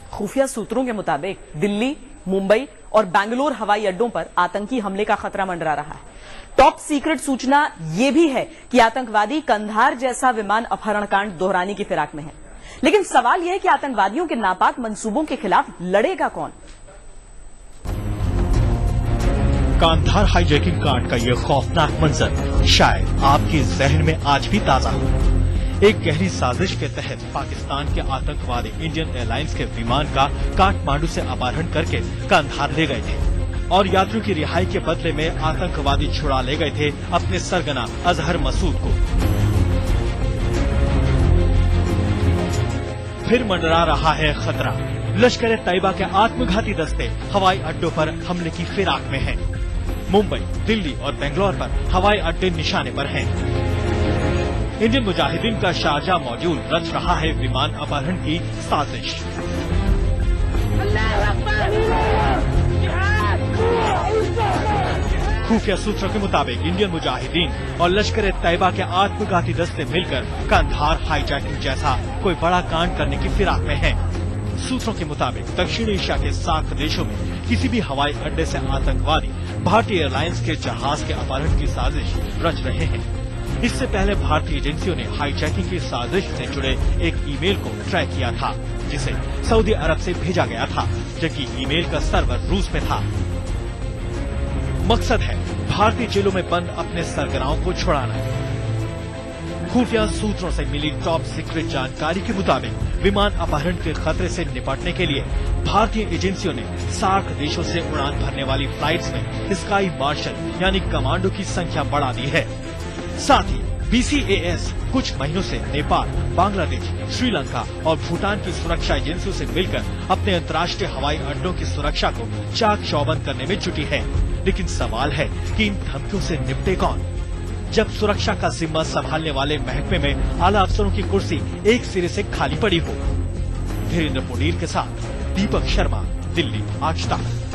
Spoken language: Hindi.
खुफिया सूत्रों के मुताबिक दिल्ली, मुंबई और बेंगलोर हवाई अड्डों पर आतंकी हमले का खतरा मंडरा रहा है। टॉप सीक्रेट सूचना यह भी है कि आतंकवादी कंधार जैसा विमान अपहरण कांड दोहराने की फिराक में है। लेकिन सवाल यह है कि आतंकवादियों के नापाक मंसूबों के खिलाफ लड़ेगा कौन? कांधार हाईजैकिंग कांड का यह खौफनाक मंजर शायद आपके जहन में आज भी ताजा हो। एक गहरी साजिश के तहत पाकिस्तान के आतंकवादी इंडियन एयरलाइंस के विमान का काठमांडू से अपहरण करके कांधार ले गए थे और यात्रियों की रिहाई के बदले में आतंकवादी छुड़ा ले गए थे अपने सरगना अजहर मसूद को। फिर मंडरा रहा है खतरा। लश्कर तैयबा के आत्मघाती दस्ते हवाई अड्डों पर हमले की फिराक में हैं। मुंबई, दिल्ली और बेंगलोर पर हवाई अड्डे निशाने पर हैं। इंडियन मुजाहिदीन का शारजाह मौजूद रच रहा है विमान अपहरण की साजिश। खुफिया सूत्रों के मुताबिक इंडियन मुजाहिदीन और लश्कर तैयबा के आत्मघाती दस्ते मिलकर कांधार हाईजैकिंग जैसा कोई बड़ा कांड करने की फिराक में हैं। सूत्रों के मुताबिक दक्षिण एशिया के सार्क देशों में किसी भी हवाई अड्डे से आतंकवादी भारतीय एयरलाइंस के जहाज के अपहरण की साजिश रच रहे हैं। इससे पहले भारतीय एजेंसियों ने हाईजैकिंग की साजिश से जुड़े एक ईमेल को ट्रैक किया था, जिसे सऊदी अरब से भेजा गया था, जबकि ईमेल का सर्वर रूस में था। मकसद है भारतीय जेलों में बंद अपने सरगनाओं को छुड़ाना। खुफिया सूत्रों से मिली टॉप सीक्रेट जानकारी के मुताबिक विमान अपहरण के खतरे से निपटने के लिए भारतीय एजेंसियों ने सार्क देशों से उड़ान भरने वाली फ्लाइट्स में स्काई मार्शल यानी कमांडो की संख्या बढ़ा दी है। साथ ही BCAS कुछ महीनों से नेपाल, बांग्लादेश, श्रीलंका और भूटान की सुरक्षा एजेंसियों से मिलकर अपने अंतर्राष्ट्रीय हवाई अड्डों की सुरक्षा को चाक चौबंद करने में जुटी है। लेकिन सवाल है कि इन धमकियों से निपटे कौन, जब सुरक्षा का जिम्मा संभालने वाले महकमे में आला अफसरों की कुर्सी एक सिरे से खाली पड़ी हो। धीरेन्द्र पुनीर के साथ दीपक शर्मा, दिल्ली, आज तक।